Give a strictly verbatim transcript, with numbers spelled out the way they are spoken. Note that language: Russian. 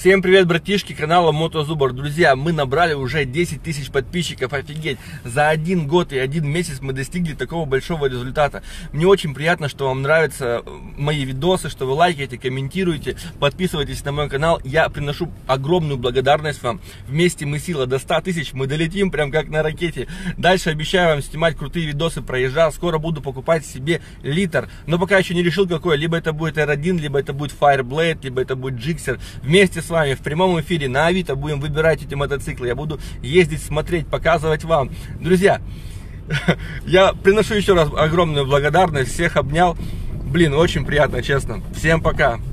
Всем привет, братишки, канала Мотозубр. Друзья, мы набрали уже десять тысяч подписчиков, офигеть. За один год и один месяц мы достигли такого большого результата. Мне очень приятно, что вам нравятся мои видосы, что вы лайкаете, комментируете, подписывайтесь на мой канал. Я приношу огромную благодарность вам. Вместе мы сила, до ста тысяч мы долетим прям как на ракете. Дальше обещаю вам снимать крутые видосы, проезжал. Скоро буду покупать себе литр, но пока еще не решил какой. Либо это будет эр один, либо это будет Fireblade, либо это будет Gixxer. Вместе с вами в прямом эфире на Авито будем выбирать эти мотоциклы. Я буду ездить, смотреть, показывать вам. Друзья, я приношу еще раз огромную благодарность. Всех обнял. Блин, очень приятно, честно. Всем пока.